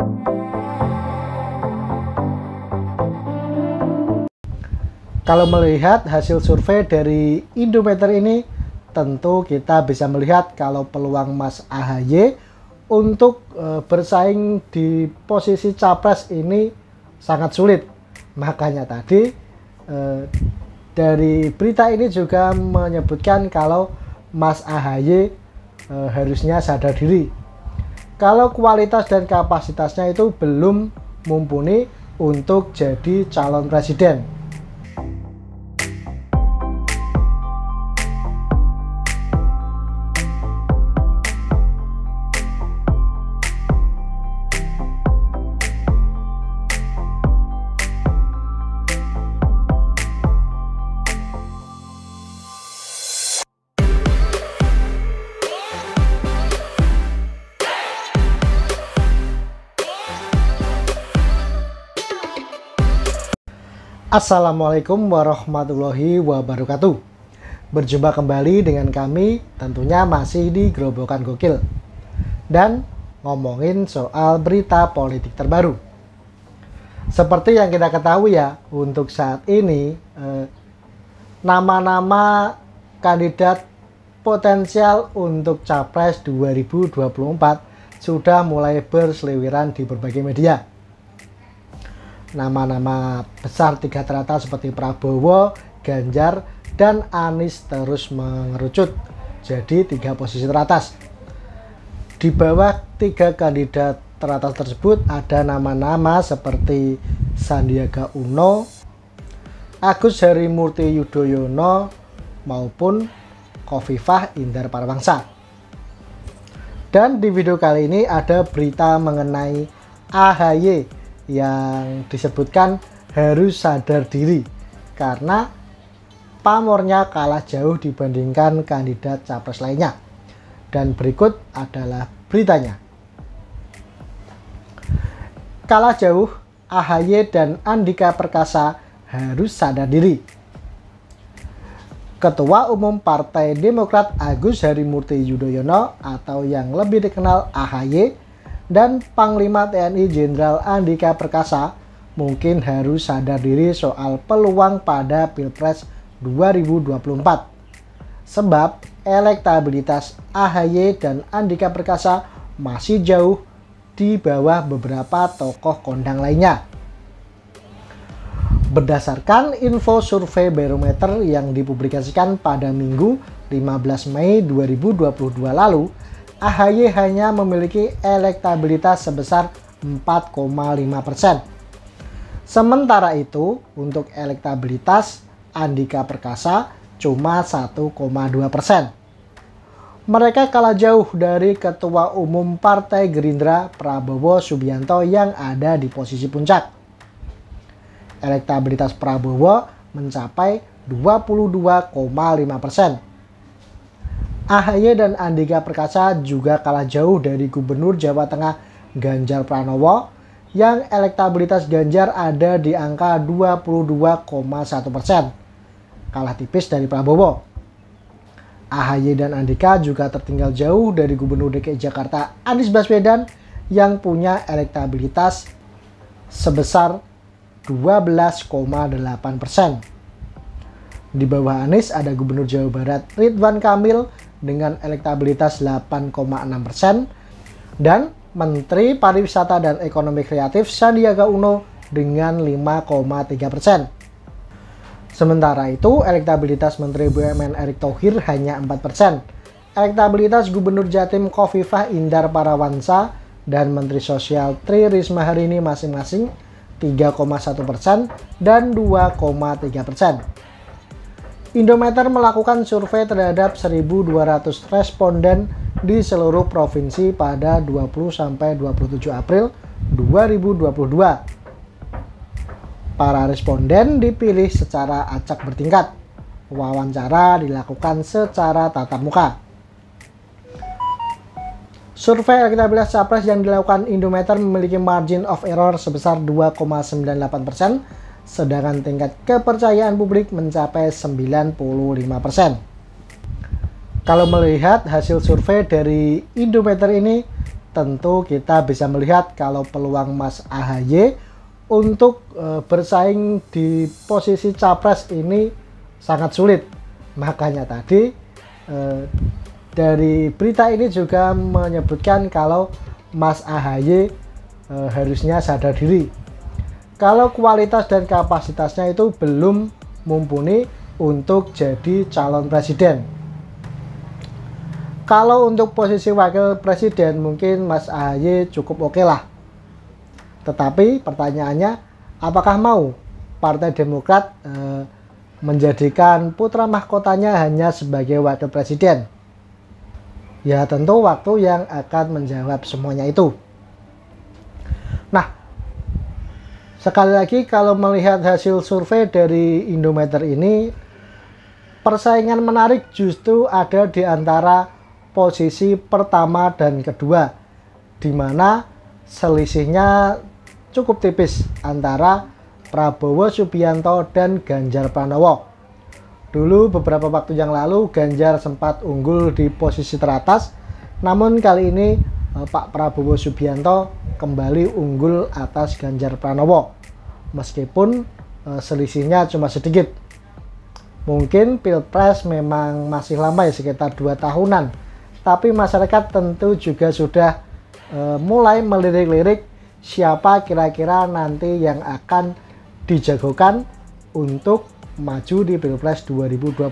Kalau melihat hasil survei dari Indometer ini, tentu kita bisa melihat kalau peluang Mas AHY untuk bersaing di posisi capres ini sangat sulit. Makanya tadi dari berita ini juga menyebutkan kalau Mas AHY harusnya sadar diri kalau kualitas dan kapasitasnya itu belum mumpuni untuk jadi calon presiden. Assalamualaikum warahmatullahi wabarakatuh. Berjumpa kembali dengan kami, tentunya masih di Gerobokan Gokil, dan ngomongin soal berita politik terbaru. Seperti yang kita ketahui ya, untuk saat ini nama-nama kandidat potensial untuk Capres 2024 sudah mulai berseliweran di berbagai media. Nama-nama besar tiga teratas seperti Prabowo, Ganjar, dan Anies terus mengerucut jadi 3 posisi teratas. Di bawah 3 kandidat teratas tersebut ada nama-nama seperti Sandiaga Uno, Agus Harimurti Yudhoyono, maupun Khofifah Indar Parawansa. Dan di video kali ini ada berita mengenai AHY yang disebutkan harus sadar diri karena pamornya kalah jauh dibandingkan kandidat capres lainnya. Dan berikut adalah beritanya. Kalah jauh, AHY dan Andika Perkasa harus sadar diri. Ketua Umum Partai Demokrat Agus Harimurti Yudhoyono atau yang lebih dikenal AHY dan Panglima TNI Jenderal Andika Perkasa mungkin harus sadar diri soal peluang pada Pilpres 2024. Sebab elektabilitas AHY dan Andika Perkasa masih jauh di bawah beberapa tokoh kondang lainnya. Berdasarkan info survei barometer yang dipublikasikan pada Minggu 15 Mei 2022 lalu, AHY hanya memiliki elektabilitas sebesar 4,5%. Sementara itu, untuk elektabilitas Andika Perkasa cuma 1,2%. Mereka kalah jauh dari Ketua Umum Partai Gerindra Prabowo Subianto yang ada di posisi puncak. Elektabilitas Prabowo mencapai 22,5%. AHY dan Andika Perkasa juga kalah jauh dari Gubernur Jawa Tengah Ganjar Pranowo yang elektabilitas Ganjar ada di angka 22,1%. Kalah tipis dari Prabowo. AHY dan Andika juga tertinggal jauh dari Gubernur DKI Jakarta Anies Baswedan yang punya elektabilitas sebesar 12,8%. Di bawah Anies ada Gubernur Jawa Barat Ridwan Kamil dengan elektabilitas 8,6% dan Menteri Pariwisata dan Ekonomi Kreatif Sandiaga Uno dengan 5,3%. Sementara itu, elektabilitas Menteri BUMN Erick Thohir hanya 4%. Elektabilitas Gubernur Jatim Khofifah Indar Parawansa dan Menteri Sosial Tri Risma hari ini masing-masing 3,1% dan 2,3%. Indometer melakukan survei terhadap 1.200 responden di seluruh provinsi pada 20-27 April 2022. Para responden dipilih secara acak bertingkat. Wawancara dilakukan secara tatap muka. Survei elektabilitas capres yang dilakukan Indometer memiliki margin of error sebesar 2,98%. Sedangkan tingkat kepercayaan publik mencapai 95%. Kalau melihat hasil survei dari Indometer ini, tentu kita bisa melihat kalau peluang Mas AHY untuk bersaing di posisi capres ini sangat sulit. Makanya tadi dari berita ini juga menyebutkan kalau Mas AHY harusnya sadar diri kalau kualitas dan kapasitasnya itu belum mumpuni untuk jadi calon presiden. Kalau untuk posisi wakil presiden mungkin Mas AHY cukup oke lah. Tetapi pertanyaannya, apakah mau Partai Demokrat menjadikan putra mahkotanya hanya sebagai wakil presiden? Ya tentu waktu yang akan menjawab semuanya itu. Nah, sekali lagi kalau melihat hasil survei dari Indometer ini, persaingan menarik justru ada di antara posisi pertama dan kedua, di mana selisihnya cukup tipis antara Prabowo Subianto dan Ganjar Pranowo. Dulu beberapa waktu yang lalu Ganjar sempat unggul di posisi teratas, namun kali ini Pak Prabowo Subianto kembali unggul atas Ganjar Pranowo, meskipun selisihnya cuma sedikit. Mungkin Pilpres memang masih lama ya, sekitar 2 tahunan, tapi masyarakat tentu juga sudah mulai melirik-lirik siapa kira-kira nanti yang akan dijagokan untuk maju di Pilpres 2024.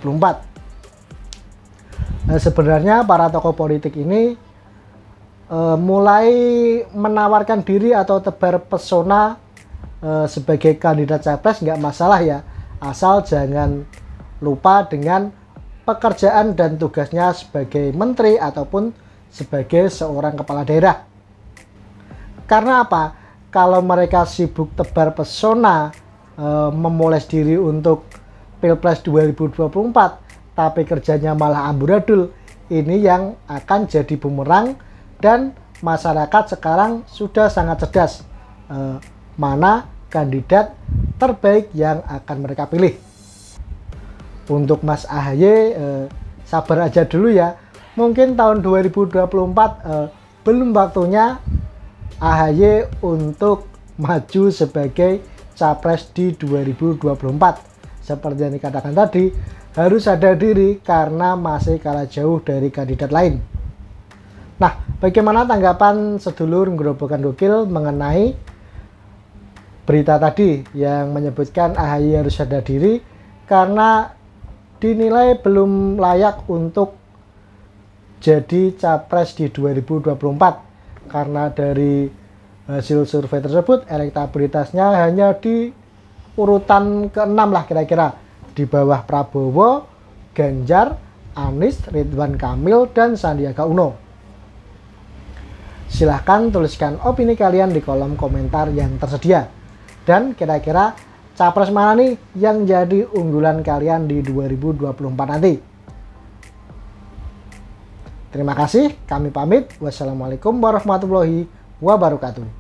Sebenarnya para tokoh politik ini mulai menawarkan diri atau tebar pesona sebagai kandidat capres, nggak masalah ya, asal jangan lupa dengan pekerjaan dan tugasnya sebagai menteri ataupun sebagai seorang kepala daerah. Karena apa? Kalau mereka sibuk tebar pesona, memoles diri untuk Pilpres 2024, tapi kerjanya malah amburadul, ini yang akan jadi bumerang, dan masyarakat sekarang sudah sangat cerdas mana kandidat terbaik yang akan mereka pilih. Untuk Mas AHY sabar aja dulu ya, mungkin tahun 2024 belum waktunya AHY untuk maju sebagai capres di 2024. Seperti yang dikatakan tadi, harus sadar diri karena masih kalah jauh dari kandidat lain. Nah, bagaimana tanggapan sedulur Gerobokan Gokil mengenai berita tadi yang menyebutkan AHY harus sadar diri karena dinilai belum layak untuk jadi capres di 2024? Karena dari hasil survei tersebut elektabilitasnya hanya di urutan ke-6 lah kira-kira, di bawah Prabowo, Ganjar, Anies, Ridwan Kamil, dan Sandiaga Uno. Silahkan tuliskan opini kalian di kolom komentar yang tersedia, dan kira-kira capres mana nih yang jadi unggulan kalian di 2024 nanti. Terima kasih, kami pamit. Wassalamualaikum warahmatullahi wabarakatuh.